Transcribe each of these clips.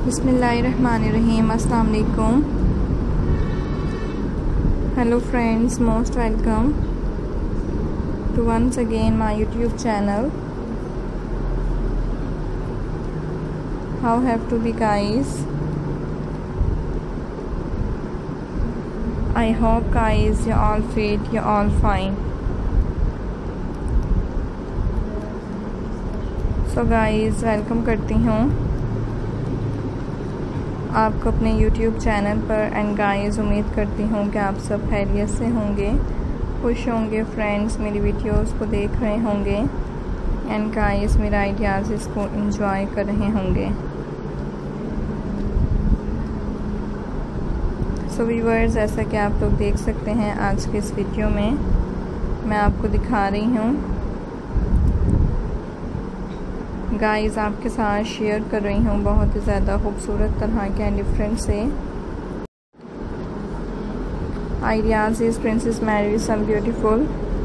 बिस्मिल्लाहिर्रहमानिर्रहीम। अस्सलाम वालेकुम। Hello friends, most welcome to once again my YouTube channel. How have to be guys? I hope guys you're all fit, you're all fine. So guys, welcome करती हूँ आपको अपने YouTube channel पर। And guys, उम्मीद करती हूँ कि आप सब खैरियत से होंगे, खुश होंगे। फ्रेंड्स, मेरी वीडियोस को देख रहे होंगे एंड गाइस मेरा आइडियाज़ इसको एंजॉय कर रहे होंगे। सो व्यूअर्स, जैसा कि आप लोग देख सकते हैं आज के इस वीडियो में मैं आपको दिखा रही हूँ गाइस, आपके साथ शेयर कर रही हूँ बहुत ही ज़्यादा खूबसूरत तरह के डिफरेंट से आइडियाज़। इस princess Mary some beautiful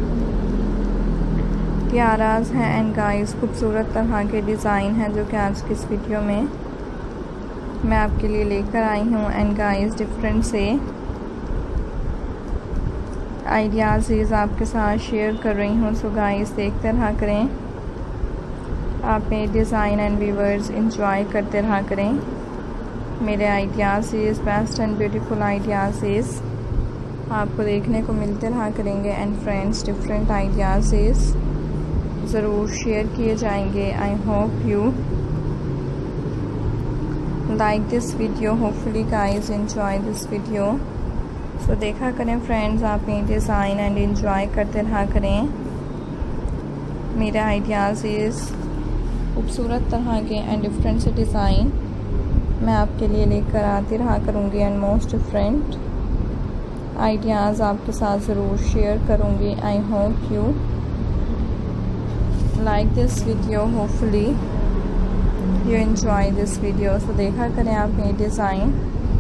tiaras हैं एंड गाइस खूबसूरत तरह के डिज़ाइन हैं जो कि आज की इस वीडियो में मैं आपके लिए लेकर आई हूँ। एंड गाइस डिफरेंट से आइडियाज़ आपके साथ शेयर कर रही हूँ। सो गाइस देखते रहा करें, आप मेरे डिज़ाइन एंड व्यूअर्स इंजॉय करते रहा करें। मेरे ideas best and beautiful ideas आपको देखने को मिलते रहा करेंगे। एंड फ्रेंड्स, डिफरेंट आइडियाज़ ज़रूर शेयर किए जाएंगे। I hope you like this video. Hopefully guys enjoy this video. So देखा करें फ्रेंड्स, आप मेरे डिज़ाइन एंड इंजॉय करते रहा करें। मेरे आइडियाज़ खूबसूरत तरह के एंड डिफरेंट से डिज़ाइन मैं आपके लिए लेकर आती रहा करूँगी एंड मोस्ट डिफरेंट आइडियाज़ आपके साथ ज़रूर शेयर करूँगी। I hope you like this video. Hopefully you enjoy this video. So देखा करें आप मेरे डिज़ाइन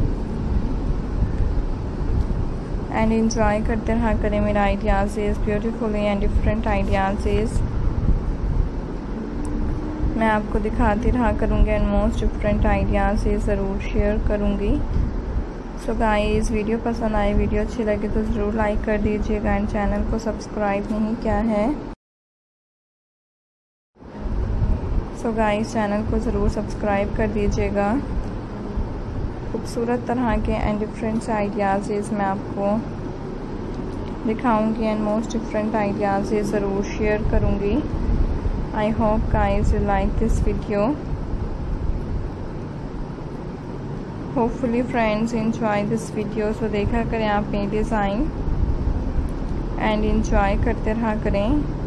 एंड इंजॉय करते रहा करें। मेरा ideas beautiful and different ideas मैं आपको दिखाती रहा करूँगी एंड मोस्ट डिफरेंट आइडियाज़ ज़रूर शेयर करूँगी। सो गाइस, वीडियो पसंद आए, वीडियो अच्छी लगे तो ज़रूर लाइक कर दीजिएगा एंड चैनल को सब्सक्राइब नहीं किया है सो गाइस चैनल को ज़रूर सब्सक्राइब कर दीजिएगा। खूबसूरत तरह के एंड डिफरेंट आइडियाज़ मैं आपको दिखाऊँगी एंड मोस्ट डिफरेंट आइडियाज़ ज़रूर शेयर करूँगी। I hope guys you like this video. Hopefully friends enjoy this video. So देखा करें आप मेरे डिज़ाइन एंड इंजॉय करते रहा करें।